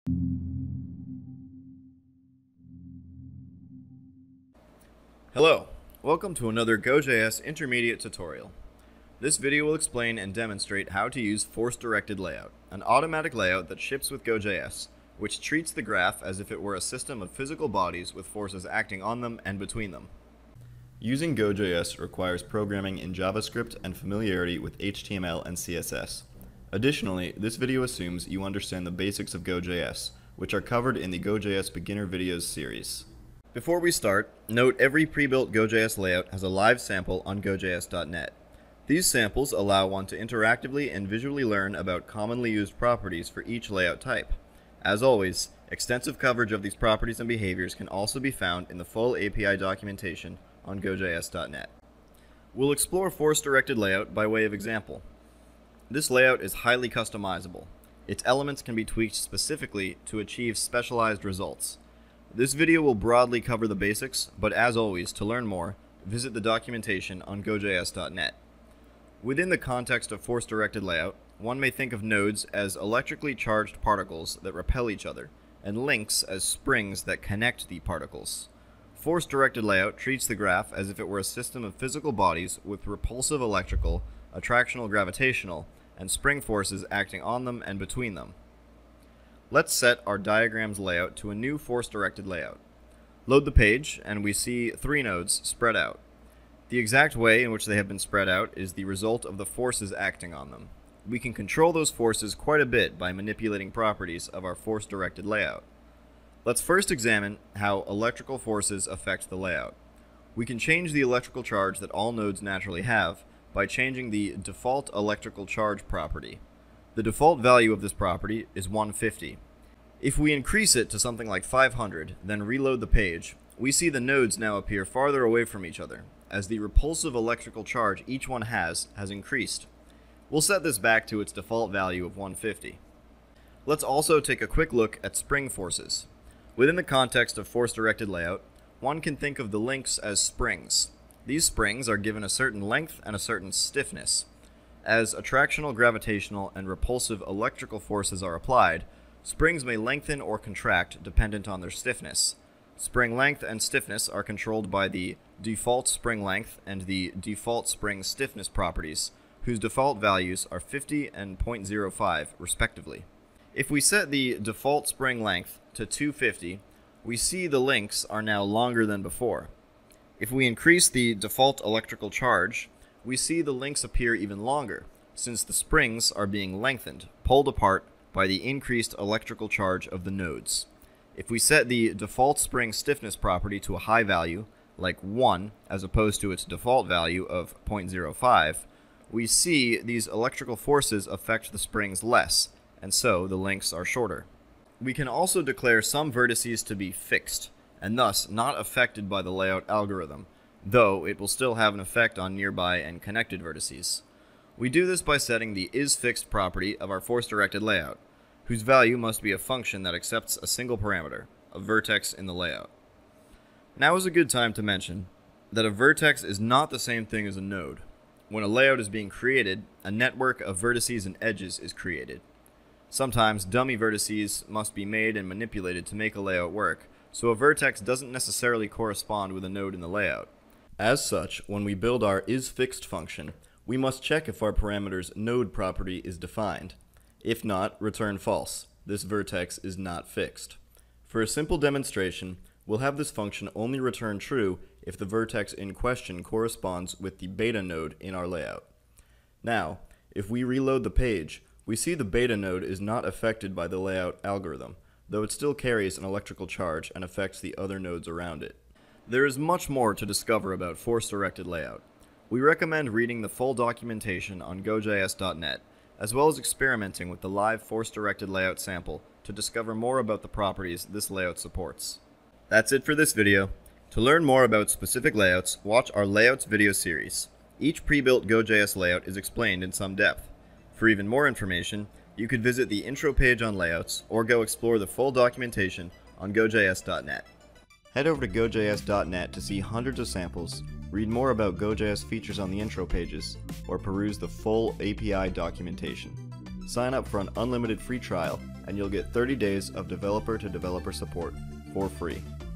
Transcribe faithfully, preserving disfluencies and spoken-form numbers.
Hello, welcome to another GoJS intermediate tutorial. This video will explain and demonstrate how to use ForceDirectedLayout, an automatic layout that ships with GoJS, which treats the graph as if it were a system of physical bodies with forces acting on them and between them. Using GoJS requires programming in JavaScript and familiarity with H T M L and C S S. Additionally, this video assumes you understand the basics of GoJS, which are covered in the GoJS Beginner Videos series. Before we start, note every pre-built GoJS layout has a live sample on Go J S dot net. These samples allow one to interactively and visually learn about commonly used properties for each layout type. As always, extensive coverage of these properties and behaviors can also be found in the full A P I documentation on Go J S dot net. We'll explore ForceDirectedLayout by way of example. This layout is highly customizable. Its elements can be tweaked specifically to achieve specialized results. This video will broadly cover the basics, but as always, to learn more, visit the documentation on Go J S dot net. Within the context of ForceDirectedLayout, one may think of nodes as electrically charged particles that repel each other, and links as springs that connect the particles. ForceDirectedLayout treats the graph as if it were a system of physical bodies with repulsive electrical, attractional gravitational, and spring forces acting on them and between them. Let's set our diagram's layout to a new force-directed layout. Load the page, and we see three nodes spread out. The exact way in which they have been spread out is the result of the forces acting on them. We can control those forces quite a bit by manipulating properties of our force-directed layout. Let's first examine how electrical forces affect the layout. We can change the electrical charge that all nodes naturally have by changing the default electrical charge property. The default value of this property is one hundred fifty. If we increase it to something like five hundred, then reload the page, we see the nodes now appear farther away from each other, as the repulsive electrical charge each one has has increased. We'll set this back to its default value of one hundred fifty. Let's also take a quick look at spring forces. Within the context of force-directed layout, one can think of the links as springs. These springs are given a certain length and a certain stiffness. As attractional, gravitational, and repulsive electrical forces are applied, springs may lengthen or contract dependent on their stiffness. Spring length and stiffness are controlled by the default spring length and the default spring stiffness properties, whose default values are fifty and zero point zero five respectively. If we set the default spring length to two hundred fifty, we see the links are now longer than before. If we increase the default electrical charge, we see the links appear even longer, since the springs are being lengthened, pulled apart by the increased electrical charge of the nodes. If we set the default spring stiffness property to a high value, like one, as opposed to its default value of zero point zero five, we see these electrical forces affect the springs less, and so the links are shorter. We can also declare some vertices to be fixed, and thus not affected by the layout algorithm, though it will still have an effect on nearby and connected vertices. We do this by setting the isFixed property of our force-directed layout, whose value must be a function that accepts a single parameter, a vertex in the layout. Now is a good time to mention that a vertex is not the same thing as a node. When a layout is being created, a network of vertices and edges is created. Sometimes dummy vertices must be made and manipulated to make a layout work, so a vertex doesn't necessarily correspond with a node in the layout. As such, when we build our isFixed function, we must check if our parameter's node property is defined. If not, return false. This vertex is not fixed. For a simple demonstration, we'll have this function only return true if the vertex in question corresponds with the beta node in our layout. Now, if we reload the page, we see the beta node is not affected by the layout algorithm, though it still carries an electrical charge and affects the other nodes around it. There is much more to discover about force-directed layout. We recommend reading the full documentation on Go J S dot net, as well as experimenting with the live force-directed layout sample to discover more about the properties this layout supports. That's it for this video. To learn more about specific layouts, watch our Layouts video series. Each pre-built GoJS layout is explained in some depth. For even more information, you could visit the intro page on layouts or go explore the full documentation on Go J S dot net. Head over to Go J S dot net to see hundreds of samples, read more about GoJS features on the intro pages, or peruse the full A P I documentation. Sign up for an unlimited free trial and you'll get thirty days of developer to developer support for free.